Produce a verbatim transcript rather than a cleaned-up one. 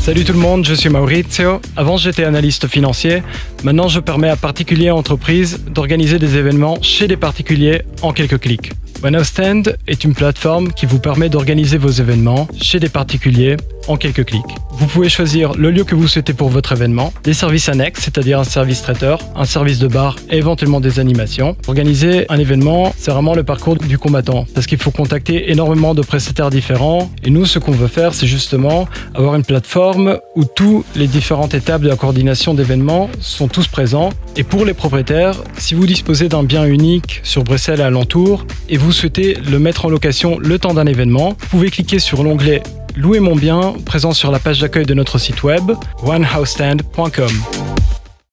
Salut tout le monde, je suis Maurizio. Avant j'étais analyste financier, maintenant je permets à particuliers et entreprises d'organiser des événements chez des particuliers en quelques clics. OneHouse est une plateforme qui vous permet d'organiser vos événements chez des particuliers en quelques clics. Vous pouvez choisir le lieu que vous souhaitez pour votre événement, des services annexes, c'est-à-dire un service traiteur, un service de bar et éventuellement des animations. Organiser un événement, c'est vraiment le parcours du combattant parce qu'il faut contacter énormément de prestataires différents et nous, ce qu'on veut faire, c'est justement avoir une plateforme où toutes les différentes étapes de la coordination d'événements sont tous présents. Et pour les propriétaires, si vous disposez d'un bien unique sur Bruxelles et alentour et vous souhaitez le mettre en location le temps d'un événement, vous pouvez cliquer sur l'onglet Louer mon bien, présent sur la page d'accueil de notre site web one house stand point com.